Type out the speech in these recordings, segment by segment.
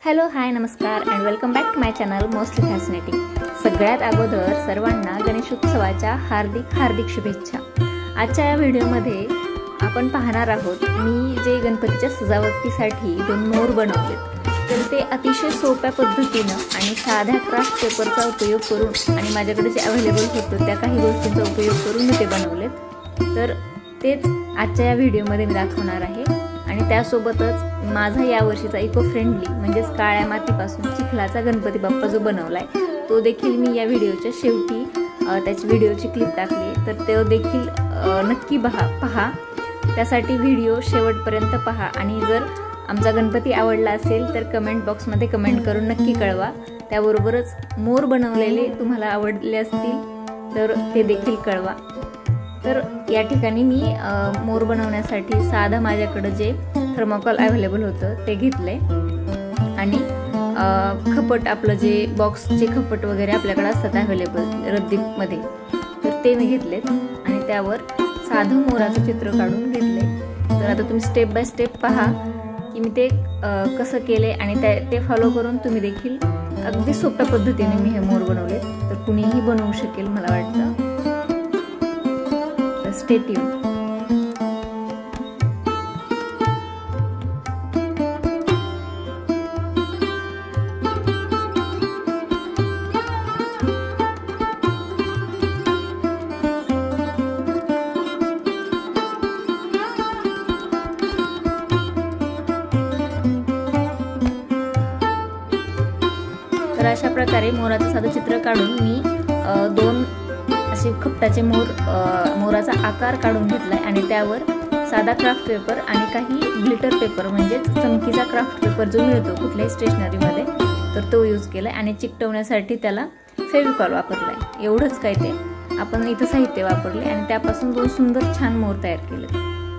Hello hi नमस्कार and welcome back to my channel mostly fascinating. सगळ्यात अगोदर सर्वांना गणेशोत्सवाच्या हार्दिक हार्दिक शुभेच्छा। आजच्या या व्हिडिओमध्ये आपण पाहणार आहोत मी जे गणपतीच्या सजावटीसाठी 2 मोर बनवलेत। तर ते अतिशय सोप्या पद्धतीने आणि साध्या क्राफ्ट पेपरचा उपयोग करून आणि माझ्याकडे जे अवेलेबल होतं त्या काही गोष्टींचा उपयोग करून मी ते बनवलेत। तर तेच आजच्या या व्हिडिओमध्ये मी दाखवणार आहे आणि त्यासोबतच माझा या वर्षीचा इको फ्रेंडली म्हणजे काळ्या मातीपासून चिखलाचा गणपती बाप्पा जो बनवलाय तो देखील मी या व्हिडिओच्या शेवटी त्याची व्हिडिओची क्लिप टाकली। तर ते देखील नक्की पहा त्यासाठी व्हिडिओ शेवटपर्यंत पहा आणि जर आमचा गणपती आवडला असेल तर कमेंट बॉक्समध्ये कमेंट करून नक्की कळवा। त्याबरोबरच मोर बनवलेले तुम्हाला आवडले असतील तर ते देखील कळवा। तर या ठिकाणी मी मोर बनवण्यासाठी साधा माझ्याकडे जे थर्मोकॉल अवेलेबल होतं ते घेतले आणि खपट आपलं जे बॉक्सचे खपट वगैरे आपल्याकडे असतात अवेलेबल रद्दीमध्ये तर ते मी घेतलेत आणि त्यावर साधं मोराचं चित्र काढून घेतले। तर आता तुम्ही स्टेप बाय स्टेप पहा की मी ते कसं केले आणि ते फॉलो करून तुम्ही देखील अगदी सोप्या पद्धतीने मी हे मोर बनवले। तर कुणीही बनवू शकेल मला वाटतं। Stay tuned. तर अशा प्रकारे मोराचं साधं चित्र काढून मी 2 असे खपटाचे मोराचा आकार काढून घेतलाय आणि त्यावर साधा क्राफ्ट पेपर आणि काही ग्लिटर पेपर म्हणजे चमकीचा क्राफ्ट पेपर जो मिळतो कुठल्याही स्टेशनरीमध्ये तर तो यूज केलाय आणि चिकटवण्यासाठी त्याला फेविकॉल वापरलाय। एवढंच काय ते आपण इथं साहित्य वापरले आणि त्यापासून 2 सुंदर छान मोर तयार केले।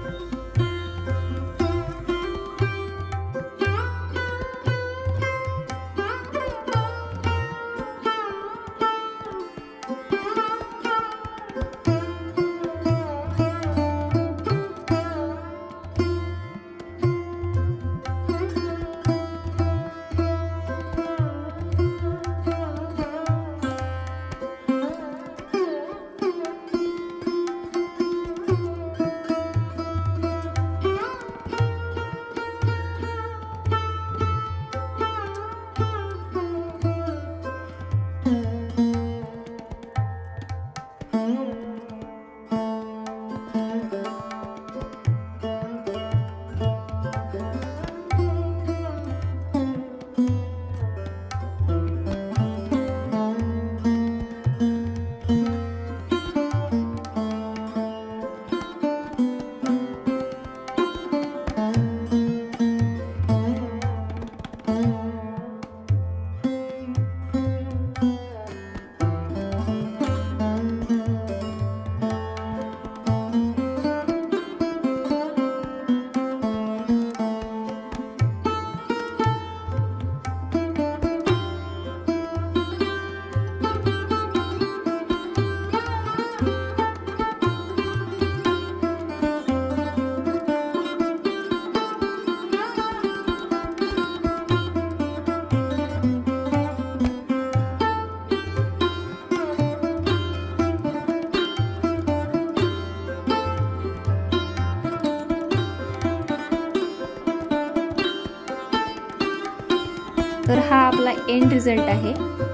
तर हा आपला एंड रिझल्ट आहे।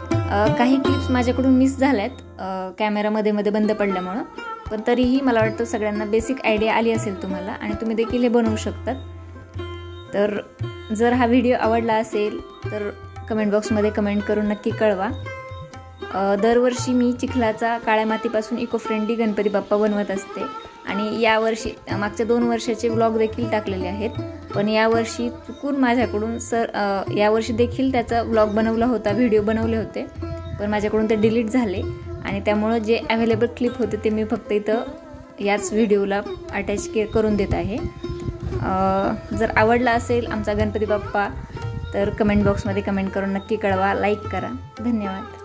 काही क्लिप्स माझ्याकडून मिस झाल्यात कॅमेरामध्ये बंद पडल्यामुळे पण तरीही मला वाटतं सगळ्यांना बेसिक आयडिया आली असेल तुम्हाला आणि तुम्ही देखील हे बनवू शकतात। तर जर हा व्हिडिओ आवडला असेल तर कमेंट बॉक्समध्ये कमेंट करून नक्की कळवा। दरवर्षी मी चिखलाचा काळ्या मातीपासून इको फ्रेंडली गणपती बाप्पा बनवत असते आणि यावर्षी मागच्या 2 वर्षाचे व्लॉग देखील टाकलेले आहेत पण यावर्षी चुकून माझ्याकडून यावर्षी देखील त्याचा व्लॉग बनवला होता व्हिडिओ बनवले होते पण माझ्याकडून ते डिलीट झाले आणि त्यामुळे जे अवेलेबल क्लिप होते ते मी फक्त इथं याच व्हिडिओला अटॅच करून देत आहे। जर आवडला असेल आमचा गणपती बाप्पा तर कमेंट बॉक्समध्ये कमेंट करून नक्की कळवा, लाईक करा। धन्यवाद।